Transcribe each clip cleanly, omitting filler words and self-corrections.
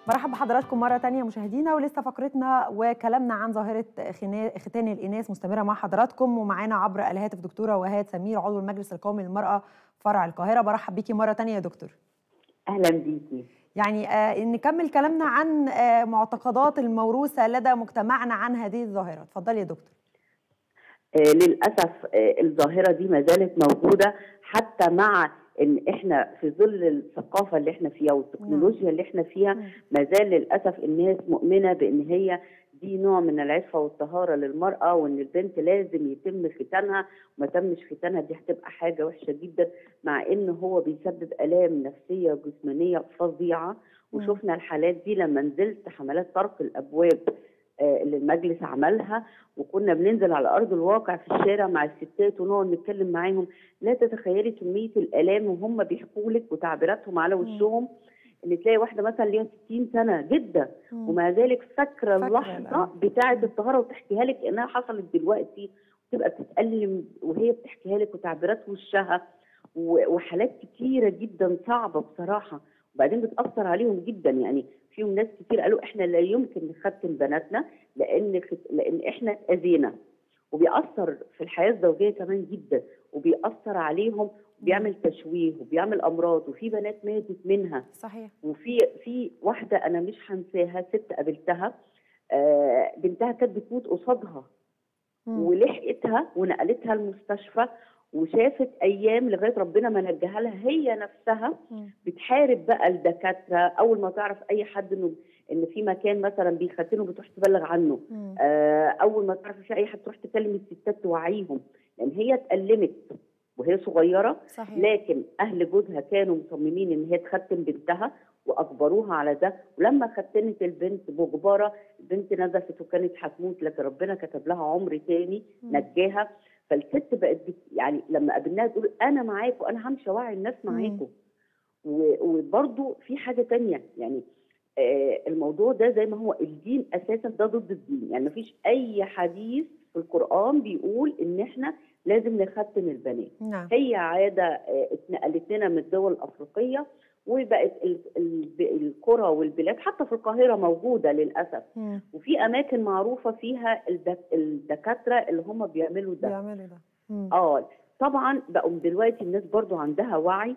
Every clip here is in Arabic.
مرحبا بحضراتكم مرة تانية مشاهدينا، ولسه فقرتنا وكلامنا عن ظاهرة ختان الإناث مستمرة مع حضراتكم، ومعانا عبر الهاتف دكتورة وهاد سمير عضو المجلس القومي للمرأة فرع القاهرة. برحب بيكي مرة تانية يا دكتور. أهلا بيكي. يعني نكمل كلامنا عن معتقدات الموروثة لدى مجتمعنا عن هذه الظاهرة. اتفضلي يا دكتور. للأسف الظاهرة دي ما زالت موجودة حتى مع ان احنا في ظل الثقافة اللي احنا فيها والتكنولوجيا اللي احنا فيها، ما زال للأسف الناس مؤمنة بان هي دي نوع من العفة والطهارة للمرأة، وان البنت لازم يتم ختانها، وما تمش ختانها دي هتبقى حاجة وحشة جدا، مع ان هو بيسبب آلام نفسية وجسمانية فظيعة. وشفنا الحالات دي لما نزلت حملات طرق الأبواب اللي المجلس عملها، وكنا بننزل على ارض الواقع في الشارع مع الستات ونقعد نتكلم معاهم. لا تتخيلي كميه الالام وهم بيحكوا لك وتعبيراتهم على وشهم، ان تلاقي واحده مثلا ليها 60 سنه جدا ومع ذلك فاكره اللحظه بتاعه الطهاره وتحكيها لك انها حصلت دلوقتي، وتبقى بتتألم وهي بتحكيها لك وتعبيرات وشها، وحالات كتيره جدا صعبه بصراحه، وبعدين بتاثر عليهم جدا. يعني فيهم ناس كتير قالوا احنا لا يمكن نختن بناتنا لان احنا اتاذينا، وبيأثر في الحياه الزوجيه كمان جدا، وبيأثر عليهم وبيعمل تشويه وبيعمل امراض، وفي بنات ماتت منها. صحيح. وفي واحده انا مش هنساها، ست قابلتها بنتها كانت بتموت قصادها ولحقتها ونقلتها المستشفى، وشافت ايام لغايه ربنا ما نجاها لها. هي نفسها بتحارب بقى الدكاتره، اول ما تعرف اي حد ان في مكان مثلا بيختنوا بتروح تبلغ عنه، اول ما تعرف في اي حد تروح تكلم الستات توعيهم، لان هي اتألمت وهي صغيره. صحيح. لكن اهل جوزها كانوا مصممين ان هي تختن بنتها واجبروها على ده، ولما ختنت البنت مجبره، البنت نزفت وكانت هتموت، لكن ربنا كتب لها عمر تاني نجاها. فالست بقت يعني لما قابلناها تقول انا معاكم، انا همشي اوعي الناس معاكم. وبرده في حاجه ثانيه، يعني الموضوع ده زي ما هو الدين اساسا ده ضد الدين، يعني مفيش اي حديث في القران بيقول ان احنا لازم نختن البنات. نعم. هي عاده اتنقلت لنا من الدول الافريقيه، وبقت القرى والبلاد حتى في القاهره موجوده للاسف. وفي اماكن معروفه فيها الدكاتره اللي هم بيعملوا ده. طبعا بقوا دلوقتي الناس برضو عندها وعي،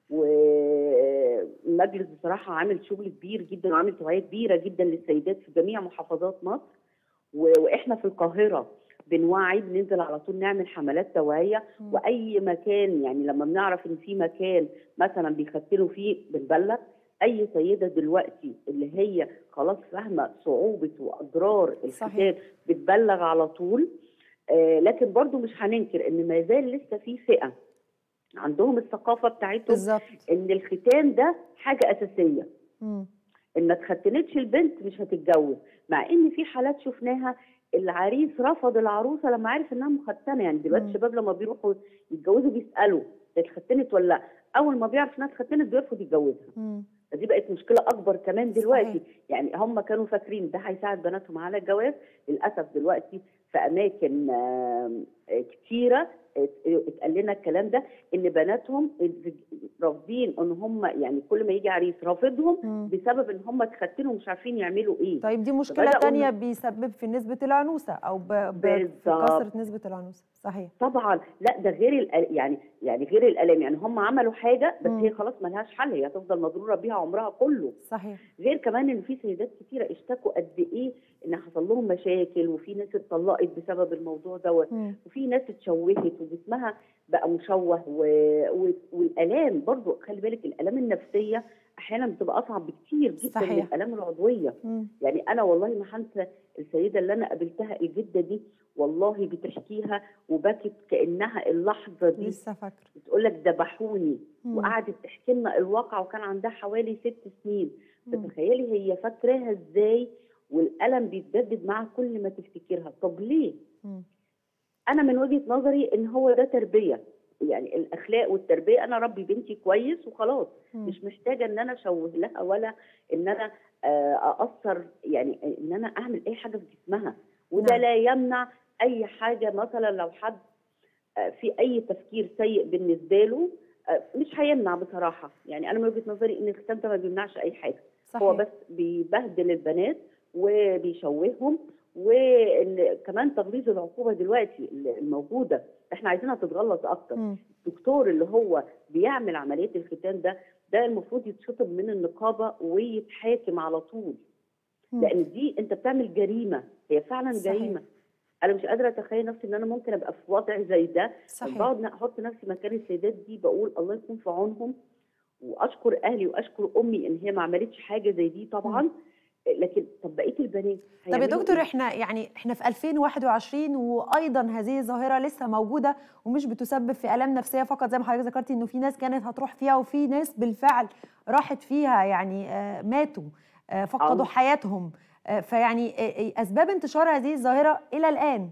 والمجلس بصراحه عامل شغل كبير جدا وعامل توعيه كبيره جدا للسيدات في جميع محافظات مصر. واحنا في القاهره بنوعي، بننزل على طول نعمل حملات توعيه، واي مكان يعني لما بنعرف ان في مكان مثلا بيختنوا فيه بنبلغ. اي سيده دلوقتي اللي هي خلاص فاهمه صعوبه واضرار الختان بتبلغ على طول. لكن برضو مش هننكر ان ما زال لسه في فئه عندهم الثقافه بتاعتهم بالزبط. ان الختان ده حاجه اساسيه، ان ما تختنتش البنت مش هتتجوز، مع ان في حالات شفناها العريس رفض العروسه لما عرف انها مختنه. يعني دلوقتي الشباب لما بيروحوا يتجوزوا بيسالوا اتختنت ولا لا، اول ما بيعرف انها اتختنت بيرفض يتجوزها. دي بقت مشكله اكبر كمان دلوقتي. يعني هم كانوا فاكرين ده هيساعد بناتهم على الجواز، للاسف دلوقتي في اماكن كتيره اتقال لنا الكلام ده، ان بناتهم رافضين ان هم يعني كل ما يجي عريس رافضهم بسبب ان هم اتختنوا ومش عارفين يعملوا ايه. طيب دي مشكله ثانيه بيسبب في نسبه العنوسه او في كثره نسبه العنوسه. صحيح. طبعا لا ده غير يعني غير الالام، يعني هم عملوا حاجه بس هي خلاص ما لهاش حل، هي هتفضل مضروره بيها عمرها كله. صحيح. غير كمان ان في سيدات كتيره اشتكوا قد ايه ان حصل لهم مشاكل، وفي ناس اتطلقت بسبب الموضوع دوت، وفي ناس اتشوهت وجسمها بقى مشوه، والالام برضو خلي بالك الالام النفسيه احيانا بتبقى اصعب بكتير جدا من الالام العضويه. يعني انا والله ما هنسى السيده اللي انا قابلتها، الجده دي والله بتحكيها وبكت كانها اللحظه دي لسه فاكره، بتقول لك ذبحوني، وقعدت تحكي لنا الواقع، وكان عندها حوالي 6 سنين. فتخيلي هي فاكراها ازاي، والالم بيتجدد معاها كل ما تفتكرها. طب ليه؟ انا من وجهه نظري ان هو ده تربيه، يعني الاخلاق والتربيه. انا ربي بنتي كويس وخلاص، مش محتاجه ان انا اشوه لها ولا ان انا ااثر، يعني ان انا اعمل اي حاجه في جسمها. وده لا يمنع اي حاجه، مثلا لو حد في اي تفكير سيء بالنسبه له مش هيمنع بصراحه، يعني انا من وجهه نظري ان الختان ده ما بيمنعش اي حاجه. صحيح. هو بس بيبهدل البنات وبيشوههم، وكمان تغليظ العقوبه دلوقتي الموجوده احنا عايزينها تتغلظ اكتر. الدكتور اللي هو بيعمل عمليه الختان ده المفروض يتشطب من النقابه ويتحاكم على طول، لان دي انت بتعمل جريمه، هي فعلا صحيح. جريمه. انا مش قادره اتخيل نفسي ان انا ممكن ابقى في وضع زي ده. صحيح. بقعد احط نفسي مكان السيدات دي، بقول الله يكون في عونهم، واشكر اهلي واشكر امي ان هي ما عملتش حاجه زي دي طبعا. لكن طب بقيه البنات طب يا دكتور، إيه؟ احنا في 2021 وايضا هذه الظاهره لسه موجوده ومش بتسبب في الام نفسيه فقط زي ما حضرتك ذكرتي، انه في ناس كانت هتروح فيها وفي ناس بالفعل راحت فيها، يعني ماتوا، فقدوا حياتهم. فيعني اسباب انتشار هذه الظاهره الى الان.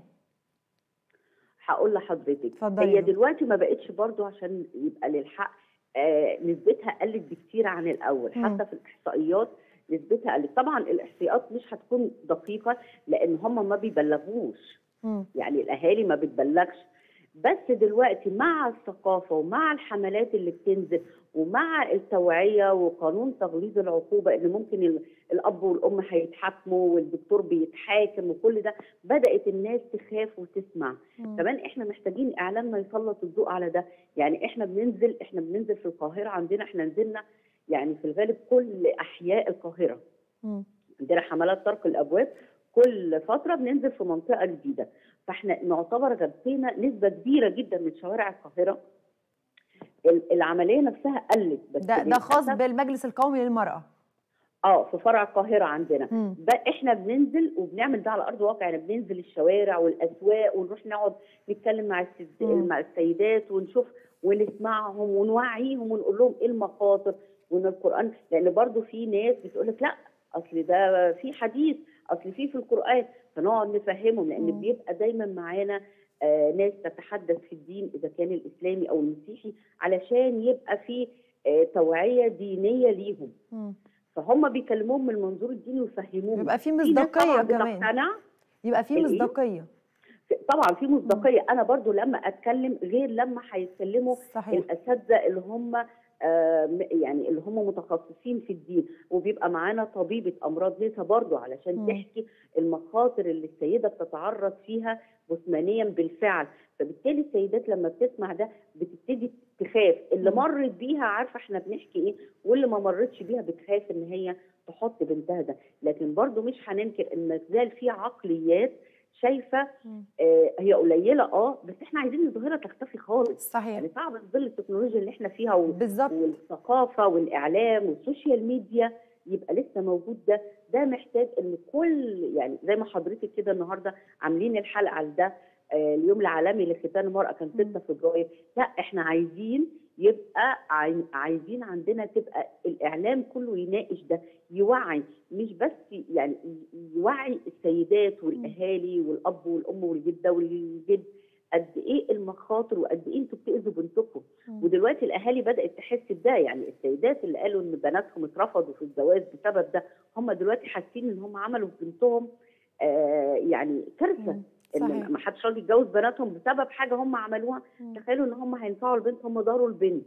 هقول لحضرتك، اتفضلي. هي دلوقتي ما بقتش برضو عشان يبقى للحق نسبتها قلت بكتير عن الاول. حتى في الاحصائيات نسبتها قلت. طبعا الاحصائيات مش هتكون دقيقه لان هم ما بيبلغوش، يعني الاهالي ما بتبلغش. بس دلوقتي مع الثقافه ومع الحملات اللي بتنزل ومع التوعيه وقانون تغليظ العقوبه ان ممكن الاب والام هيتحاكموا والدكتور بيتحاكم وكل ده، بدات الناس تخاف وتسمع. كمان احنا محتاجين اعلامنا يسلط الضوء على ده. يعني احنا بننزل في القاهره، احنا نزلنا يعني في الغالب كل احياء القاهره. عندنا حملات طرق الابواب، كل فتره بننزل في منطقه جديده، فاحنا نعتبر غطينا نسبه كبيره جدا من شوارع القاهره. العمليه نفسها قلت، بس ده خاص بالمجلس القومي للمراه. في فرع القاهره عندنا. احنا بننزل وبنعمل ده على ارض واقع، يعني بننزل الشوارع والاسواق ونروح نقعد نتكلم مع السيدات ونشوف ونسمعهم ونوعيهم ونقول لهم ايه المخاطر وان القران، لان برضو في ناس بتقول لك لا اصل ده في حديث، اصل في القران، فنقعد نفهمهم. لان بيبقى دايما معانا ناس تتحدث في الدين اذا كان الاسلامي او المسيحي، علشان يبقى في توعيه دينيه ليهم. فهم بيكلموهم من المنظور الديني ويفهموهم. يبقى في مصداقيه كمان. بتقتنع، يبقى في مصداقيه. طبعا في مصداقيه. انا برضو لما اتكلم غير لما هيتكلموا الاساتذه اللي هم يعني اللي هم متخصصين في الدين، وبيبقى معانا طبيبه امراض نساء برضو علشان تحكي المخاطر اللي السيده بتتعرض فيها جسمانيا بالفعل. فبالتالي السيدات لما بتسمع ده بتبتدي تخاف، اللي مرت بيها عارفه احنا بنحكي ايه، واللي ما مرتش بيها بتخاف ان هي تحط بنتها ده. لكن برضو مش هننكر ان ما زال في عقليات شايفه هي قليله بس احنا عايزين الظاهره تختفي خالص. صحيح. يعني صعب في ظل التكنولوجيا اللي احنا فيها بالظبط. والثقافه والاعلام والسوشيال ميديا يبقى لسه موجود ده محتاج ان كل، يعني زي ما حضرتك كده النهارده عاملين الحلقه على ده اليوم العالمي لختان المراه كان 6 فبراير. لا احنا عايزين يبقى عايزين عندنا تبقى الاعلام كله يناقش ده، يوعي، مش بس يعني يوعي السيدات والاهالي والاب والام والجده والجد قد ايه المخاطر وقد ايه انتوا بتاذوا بنتكم. ودلوقتي الاهالي بدات تحس بده، يعني السيدات اللي قالوا ان بناتهم اترفضوا في الجواز بسبب ده هم دلوقتي حاسين ان هم عملوا في بنتهم يعني كارثه. ان ما حدش راضي يتجوز بناتهم بسبب حاجه هم عملوها. تخيلوا ان هم هينفعوا البنت، هم ضروا البنت.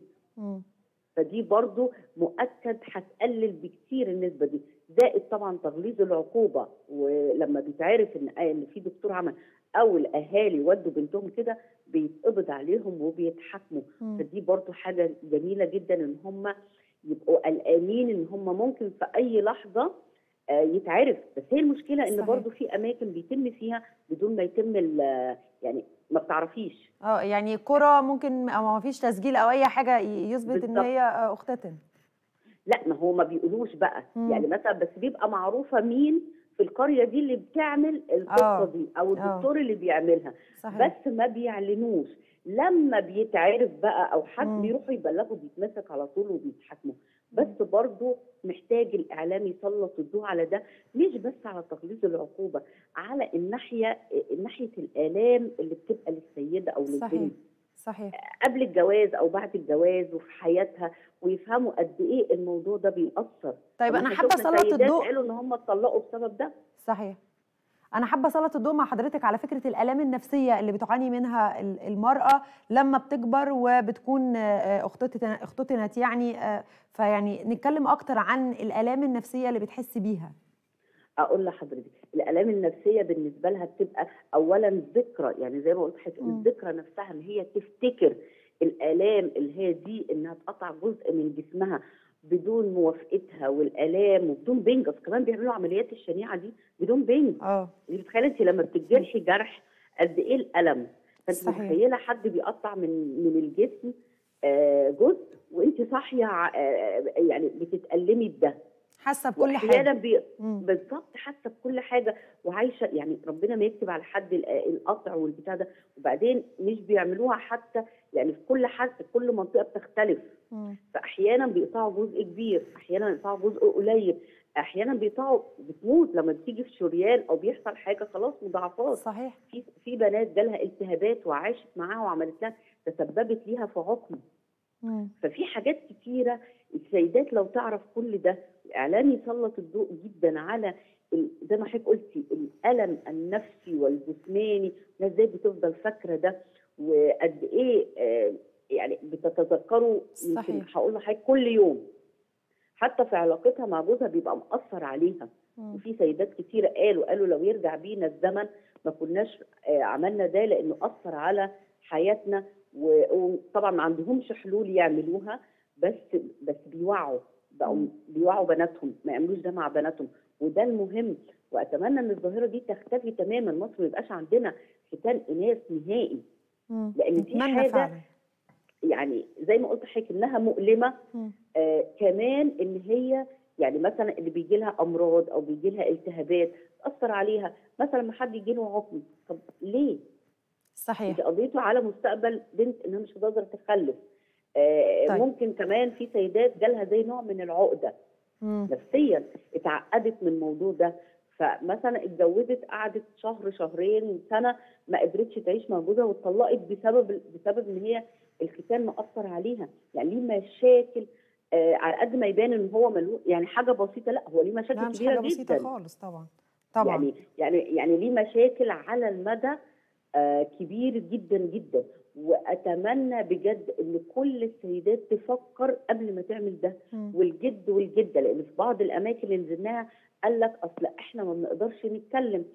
فدي برضو مؤكد هتقلل بكتير النسبه دي. زائد طبعا تغليظ العقوبه، ولما بيتعرف ان في دكتور عمل او الاهالي ودوا بنتهم كده بيتقبض عليهم وبيتحاكموا. فدي برضو حاجه جميله جدا ان هم يبقوا قلقانين ان هم ممكن في اي لحظه يتعرف. بس هي المشكله ان برضو في اماكن بيتم فيها بدون ما يتم يعني ما بتعرفيش. يعني قرى ممكن ما فيش تسجيل او اي حاجه يثبت ان هي اختتن. لا ما هو ما بيقولوش بقى. يعني مثلا بس بيبقى معروفه مين في القريه دي اللي بتعمل القصه دي او الدكتور اللي بيعملها. صحيح. بس ما بيعلنوش. لما بيتعرف بقى او حد بيروحوا يبلغوا بيتمسك على طول وبيتحاكموا. بس برضو محتاج الاعلام يسلط الضوء على ده، مش بس على تغليظ العقوبه، على ناحيه الالام اللي بتبقى للسيده او للبنت. صحيح. قبل الجواز او بعد الجواز وفي حياتها، ويفهموا قد ايه الموضوع ده بيأثر. طيب انا حابه اسلط الضوء. قالوا ان هم اتطلقوا بسبب ده. صحيح. انا حابه اسلط الضوء مع حضرتك على فكره الالام النفسيه اللي بتعاني منها المراه لما بتكبر وبتكون اختتنت يعني، فيعني نتكلم اكتر عن الالام النفسيه اللي بتحس بيها. اقول لحضرتك الالام النفسيه بالنسبه لها بتبقى اولا ذكرى، يعني زي ما قلت لحضرتك الذكرى نفسها ان هي تفتكر الالام اللي هي دي، انها تقطع جزء من جسمها بدون موافقتها، والالام وبدون بنج. اصل كمان بيعملوا عمليات الشنيعه دي بدون بنج. انت متخيله انت لما بتجرحي جرح قد ايه الالم؟ فانت متخيله حد بيقطع من الجسم جزء وانت صاحيه يعني بتتألمي بده، حاسه بكل حاجه. بالظبط، حاسه بكل حاجه وعايشه. يعني ربنا ما يكتب على حد القطع والبتاع ده. وبعدين مش بيعملوها حتى يعني في كل حد، في كل منطقه بتختلف. فاحيانا بيقطعوا جزء كبير، احيانا بيقطعوا جزء قليل، احيانا بيقطعوا بتموت لما بتيجي في شريان او بيحصل حاجه خلاص مضاعفات. صحيح. في بنات جالها التهابات وعاشت معاها وعملت لها تسببت ليها في عقم. ففي حاجات كتيره السيدات لو تعرف كل ده. الاعلام يسلط الضوء جدا على زي ما حضرتك قلتي الالم النفسي والجسماني، الناس ازاي بتفضل فاكره ده وقد ايه يعني بتتذكره. يمكن هقول لحضرتك كل يوم حتى في علاقتها مع جوزها بيبقى مأثر عليها. وفي سيدات كتيره قالوا لو يرجع بينا الزمن ما كناش عملنا ده، لانه اثر على حياتنا. وطبعا ما عندهمش حلول يعملوها، بس بيوعوا بناتهم ما يعملوش ده مع بناتهم، وده المهم. واتمنى ان الظاهره دي تختفي تماما، مصر ما يبقاش عندنا ختان اناث نهائي. لان دي حاجه فعلا. يعني زي ما قلت لحضرتك انها مؤلمه. كمان ان هي يعني مثلا اللي بيجي لها امراض او بيجي لها التهابات تاثر عليها، مثلا لما حد يجي له عقم، طب ليه؟ صحيح. انت قضيته على مستقبل بنت انها مش هتقدر تخلف. طيب. ممكن كمان في سيدات جالها زي نوع من العقده نفسيا، اتعقدت من الموضوع ده، فمثلا اتجوزت قعدت شهر شهرين سنه ما قدرتش تعيش مع جوزها واتطلقت بسبب ان هي الختان مأثر عليها. يعني ليه مشاكل على قد ما يبان ان هو يعني حاجه بسيطه، لا هو ليه مشاكل كبيره جدا. مش حاجه بسيطه خالص طبعا. يعني ليه مشاكل على المدى كبير جدا جدا. واتمنى بجد ان كل السيدات تفكر قبل ما تعمل ده. والجد والجده، لان في بعض الاماكن اللي نزلناها قال لك اصل احنا ما بنقدرش نتكلم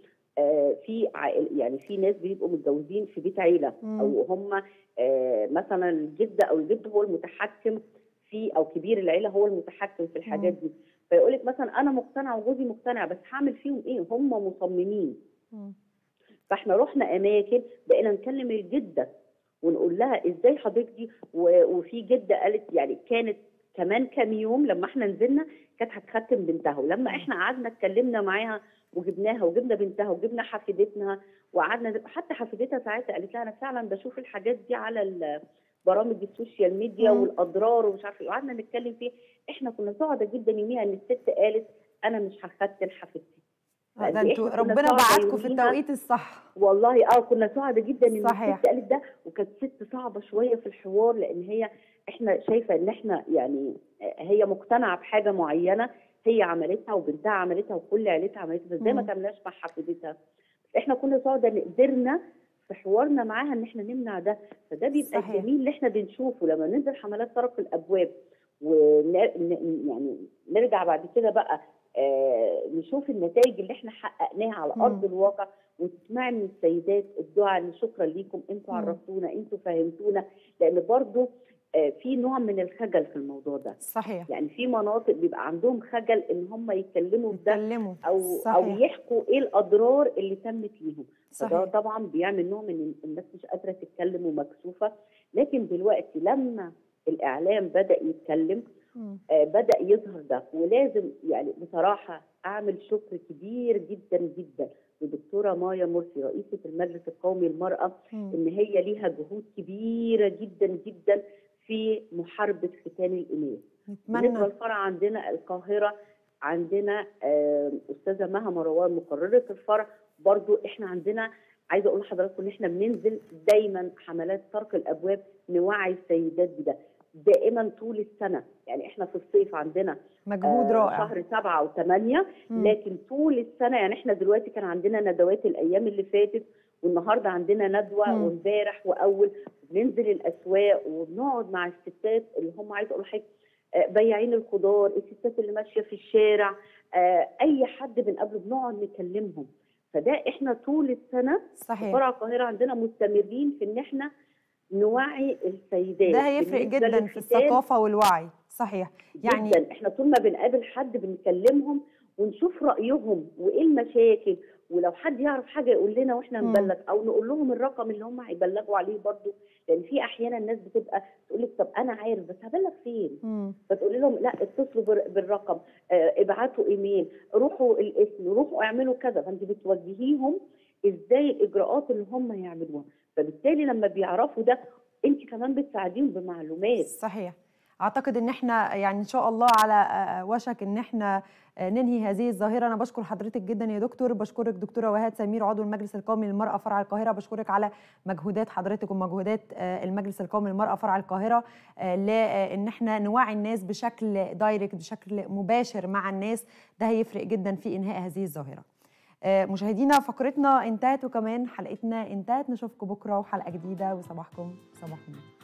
يعني في ناس بيبقوا متجوزين في بيت عيله، او هم مثلا الجده او الجد هو المتحكم في، او كبير العيله هو المتحكم في الحاجات دي. فيقول لك مثلا انا مقتنع وجوزي مقتنع، بس هعمل فيهم ايه؟ هم مصممين. فاحنا رحنا اماكن بقينا نكلم الجده ونقول لها ازاي حضرتك دي. وفي جده قالت يعني كانت كمان كام يوم لما احنا نزلنا كانت هتختم بنتها، ولما احنا قعدنا اتكلمنا معاها وجبناها وجبنا بنتها وجبنا حفيدتنا وقعدنا، حتى حفيدتها ساعتها قالت لها انا فعلا بشوف الحاجات دي على برامج السوشيال ميديا والاضرار ومش عارفه ايه، وقعدنا نتكلم فيه. احنا كنا سعداء جدا يوميها ان الست قالت انا مش هختن حفيدتي. ده انتوا ربنا بعتكم في التوقيت الصح. والله كنا سعداء جدا ان صحيح. الست قالت ده. وكانت ست صعبه شويه في الحوار، لان احنا شايفه ان احنا يعني هي مقتنعه بحاجه معينه هي عملتها وبنتها عملتها وكل عيلتها عملتها، بس زي ما تعملهاش مع حفيدتها. احنا كنا سعداء ان قدرنا في حوارنا معاها ان احنا نمنع ده. فده بيبقى الجميل اللي احنا بنشوفه لما ننزل حملات طرق الابواب، يعني نرجع بعد كده بقى نشوف النتائج اللي احنا حققناها على ارض الواقع، وتسمعي من السيدات الدعاء ان شكرا ليكم انتوا عرفتونا انتوا فهمتونا. لان برضو في نوع من الخجل في الموضوع ده. صحيح. يعني في مناطق بيبقى عندهم خجل ان هم يتكلموا بده او يحكوا ايه الاضرار اللي تمت ليهم. فده طبعا بيعمل نوع من الناس مش قادره تتكلم ومكسوفه. لكن دلوقتي لما الاعلام بدا يتكلم بدأ يظهر ده. ولازم يعني بصراحة أعمل شكر كبير جدا جدا لدكتورة مايا مرسي رئيسة المجلس القومي للمرأة، إن هي ليها جهود كبيرة جدا جدا في محاربة ختان الإناث. بالنسبة للفرع عندنا القاهرة عندنا أستاذة مها مروان مقررة الفرع. برضو إحنا عندنا عايزة أقول لحضراتكم إن إحنا بننزل دايما حملات طرق الأبواب نوعي السيدات بده. دائما طول السنه، يعني احنا في الصيف عندنا مجهود رائع. شهر 7 و8، لكن طول السنه يعني احنا دلوقتي كان عندنا ندوات الايام اللي فاتت، والنهارده عندنا ندوه وامبارح واول، بننزل الاسواق وبنقعد مع الستات اللي هم عايزه اقول لحضرتك بياعين الخضار، الستات اللي ماشيه في الشارع، اي حد بنقابله بنقعد نكلمهم. فده احنا طول السنه صحيح. فرع القاهره عندنا مستمرين في ان احنا نوعي السيدات. ده هيفرق جدا في الثقافه والوعي. صحيح. يعني جدا احنا طول ما بنقابل حد بنكلمهم ونشوف رايهم وايه المشاكل، ولو حد يعرف حاجه يقول لنا واحنا نبلغ، او نقول لهم الرقم اللي هم هيبلغوا عليه برضو، لان في احيانا الناس بتبقى تقول لك طب انا عارف بس هبلغ فين؟ فتقول لهم لا اتصلوا بالرقم، ابعتوا ايميل، روحوا الاسم، روحوا اعملوا كذا، فانت بتوجهيهم ازاي الاجراءات اللي هم يعملوها. فبالتالي لما بيعرفوا ده انت كمان بتساعديهم بمعلومات. صحيح. اعتقد ان احنا يعني ان شاء الله على وشك ان احنا ننهي هذه الظاهره. انا بشكر حضرتك جدا يا دكتور، بشكرك دكتوره وهاد سمير عضو المجلس القومي للمراه فرع القاهره، بشكرك على مجهودات حضرتك ومجهودات المجلس القومي للمراه فرع القاهره لان احنا نوعي الناس بشكل دايركت، بشكل مباشر مع الناس. ده هيفرق جدا في انهاء هذه الظاهره. مشاهدينا فقرتنا انتهت وكمان حلقتنا انتهت. نشوفكم بكره وحلقه جديده، وصباحكم صباح النور.